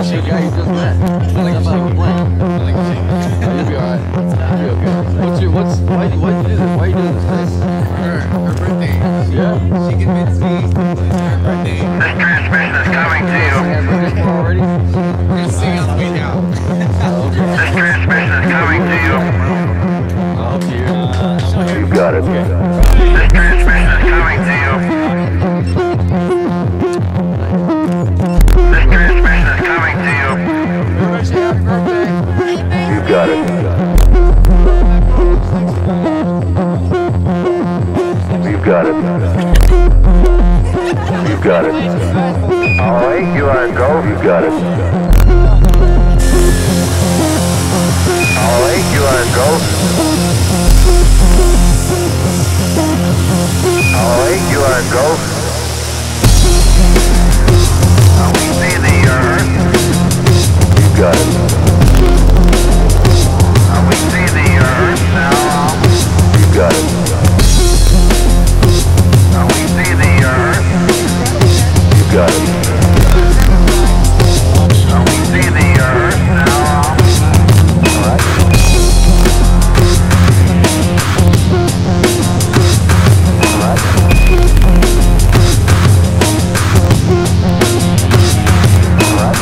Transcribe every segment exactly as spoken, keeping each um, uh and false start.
the guy you just met. Not like I'm not a blank. You'll be alright. You'll be okay. What's your, what's, why, why do you do this? Why are you doing this, Chris? Her, her birthday. Yeah? She convinced me it's her birthday. This transmission is coming to you. Already? We're singing on the way down. This transmission is coming to you. Oh, dear. You got it. Okay. This transmission is coming to you. This transmission is coming to you. Everybody say happy birthday. You got it. You got it. You got it. All right, you are go. You got it. All right, you are go. All right, you are go. Now we see the earth. You got it. Now we see the earth now. You got it. Now we see the earth. You got it. Now we see the earth now. All right. All right. All right.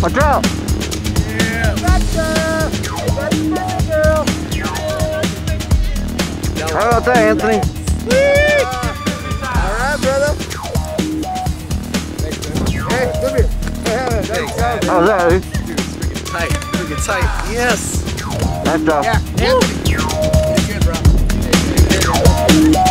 Watch out! How about that, Anthony? Alright, brother. Hey, come here. How's that, dude? Dude, it's freaking tight. Freaking tight. Yes. Nice job. Yeah, Anthony. You're good, bro.